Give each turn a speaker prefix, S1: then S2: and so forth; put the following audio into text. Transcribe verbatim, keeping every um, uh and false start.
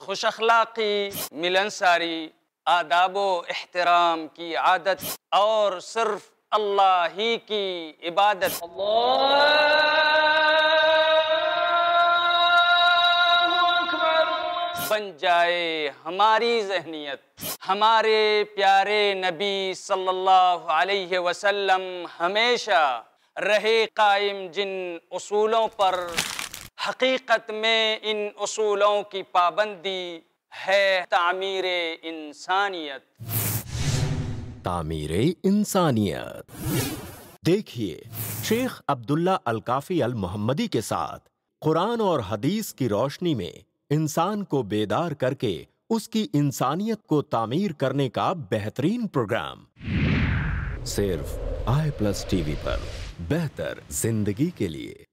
S1: खुश अखलाक़ी, मिलनसारी, आदाबो एहतराम की आदत और सिर्फ अल्लाह ही की इबादत बन जाए हमारी ज़हनियत। हमारे प्यारे नबी सल्लल्लाहु अलैहि वसल्लम हमेशा रहे कायम जिन उसूलों पर, हकीकत में इन उसूलों की पाबंदी है तामीरे इंसानियत।
S2: तामीरे इंसानियत। देखिए शेख अब्दुल्ला अल काफी अल मोहम्मदी के साथ कुरान और हदीस की रोशनी में इंसान को बेदार करके उसकी इंसानियत को तामीर करने का बेहतरीन प्रोग्राम, सिर्फ आई प्लस टीवी पर, बेहतर जिंदगी के लिए।